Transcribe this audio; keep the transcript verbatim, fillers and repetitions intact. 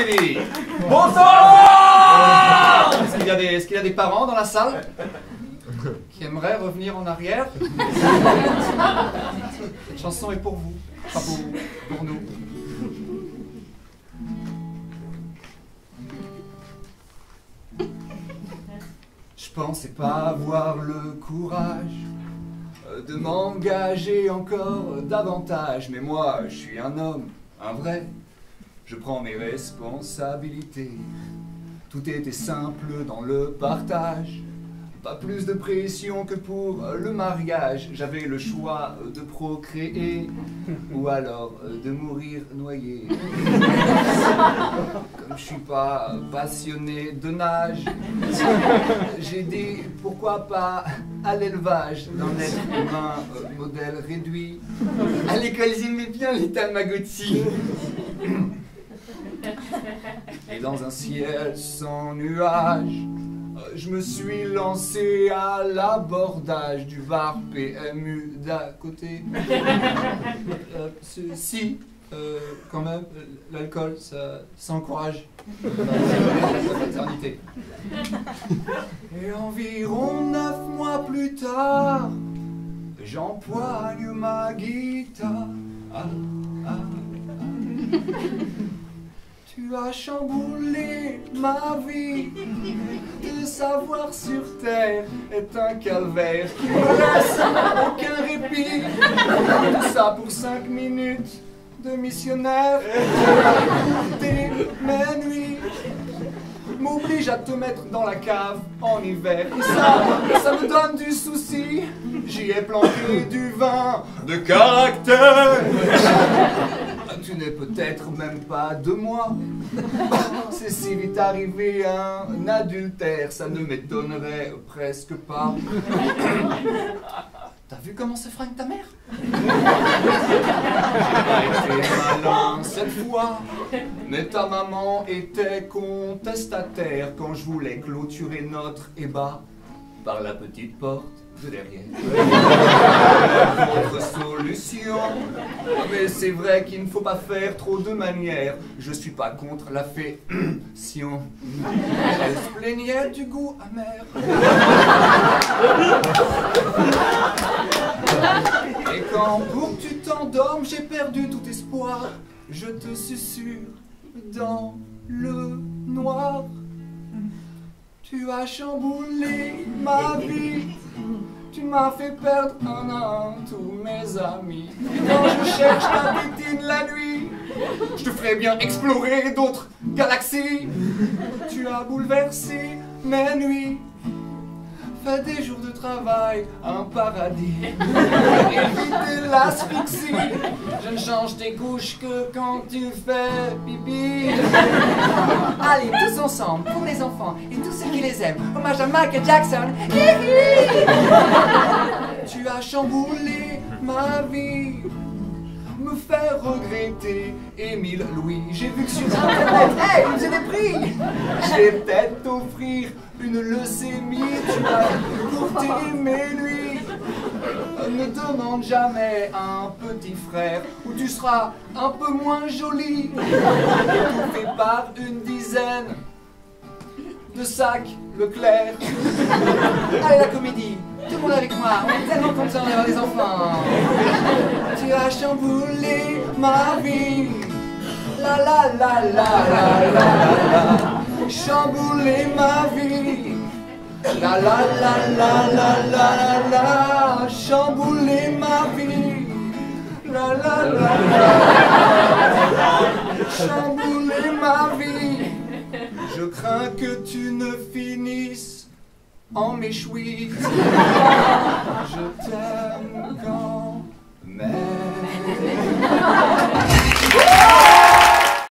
Lévy. Bonsoir. Est-ce qu'il y a des, est-ce qu'il y a des parents dans la salle qui aimeraient revenir en arrière? Cette chanson est pour vous, pas pour vous, pour nous. Je pensais pas avoir le courage de m'engager encore davantage, mais moi, je suis un homme, un vrai. Je prends mes responsabilités. Tout était simple dans le partage. Pas plus de pression que pour le mariage. J'avais le choix de procréer ou alors de mourir noyé. Comme je suis pas passionné de nage, j'ai dit pourquoi pas à l'élevage d'un être humain modèle réduit. À l'école j'aimais bien les Tamagotchi. Et dans un ciel sans nuages, je me suis lancé à l'abordage du bar P M U d'à côté. Euh, si, euh, quand même, l'alcool, ça, ça encourage la fraternité. Et environ neuf mois plus tard, j'empoigne ma guitare. Ah, ah, ah. Tu as chamboulé ma vie. De savoir sur terre est un calvaire qui ne laisse aucun répit. Tout ça pour cinq minutes de missionnaire. Écouter mes nuits m'oblige à te mettre dans la cave en hiver. Et ça, ça me donne du souci. J'y ai planté du vin de caractère. Tu n'es peut-être même pas de moi. C'est si vite arrivé un adultère, ça ne m'étonnerait presque pas. T'as vu comment se fringue ta mère? J'ai pas été malin cette fois, mais ta maman était contestataire quand je voulais clôturer notre ébat par la petite porte de derrière. Autre solution, mais c'est vrai qu'il ne faut pas faire trop de manières. Je suis pas contre la fétion. Elle se plaignait du goût amer. Et quand pour que tu t'endormes, j'ai perdu tout espoir, je te susurre dans le noir. Tu as chamboulé ma vie. Tu m'as fait perdre un à un tous mes amis. Et quand je cherche ta pétine la nuit, je te ferais bien explorer d'autres galaxies. Tu as bouleversé mes nuits, fait des jours de travail un paradis. Éviter l'asphyxie, je ne change tes couches que quand tu fais pipi. Allez, tous ensemble, pour les enfants et tous ceux qui les aiment. Hommage à Michael Jackson. Tu as chamboulé ma vie, me faire regretter Émile Louis. J'ai vu que sur internet, hey, il faisait des prix. Je vais peut-être t'offrir une leucémie. Tu as courté mes nuits. Ne demande jamais un petit frère où tu seras un peu moins joli. Tout fait par une dizaine de sacs Leclerc. Allez, la comédie, tout le monde avec moi, on est tellement contents d'avoir des enfants. Tu as chamboulé ma vie. La la la la la la la. Chamboulé ma vie. La la la la la la la. Chamboulé ma vie. La la la la. Chamboulé ma vie. Je crains que tu ne finisses en méchouille. Je t'aime quand même.